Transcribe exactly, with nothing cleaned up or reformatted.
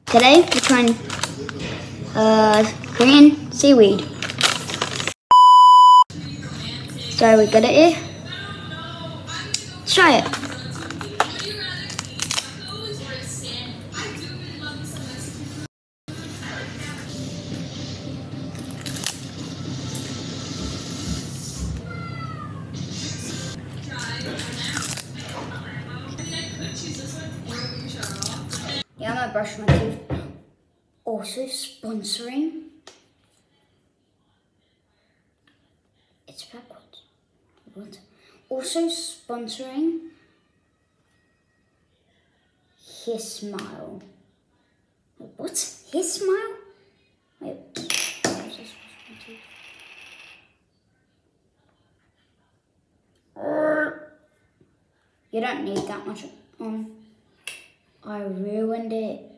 Today we're trying uh, Korean seaweed. So we got it here. Let's try it. Yeah, I'm gonna brush my teeth. Also sponsoring. It's backwards. What? Also sponsoring His Smile. What? His Smile? Wait. You don't need that much on. I ruined it.